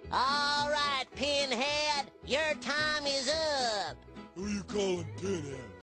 All right, Pinhead, your time is up. Who you calling Pinhead?